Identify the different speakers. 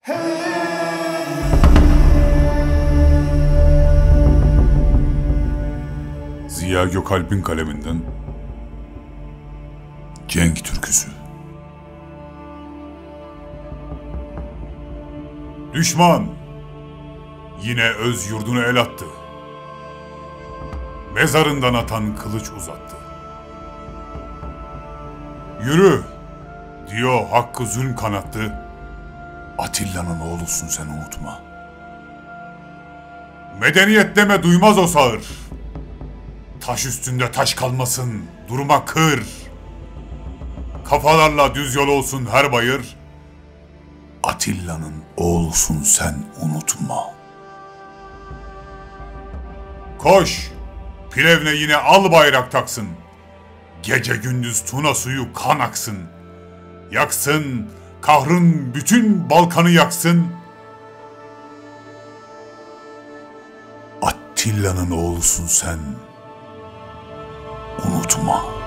Speaker 1: Ziya Gökalp'in kaleminden Cenk türküsü. Düşman yine öz yurdunu el attı. Mezarından atan kılıç uzattı. Yürü diyor hakkı zulm kanattı. Atilla'nın oğlusun sen, unutma. Medeniyet deme, duymaz o sağır. Taş üstünde taş kalmasın, duruma kır. Kafalarla düz yol olsun her bayır. Atilla'nın oğlusun sen, unutma. Koş, Plevne yine al bayrak taksın. Gece gündüz Tuna suyu kan aksın. Yaksın, kahrın bütün Balkan'ı yaksın. Atilla'nın oğlusun sen, unutma.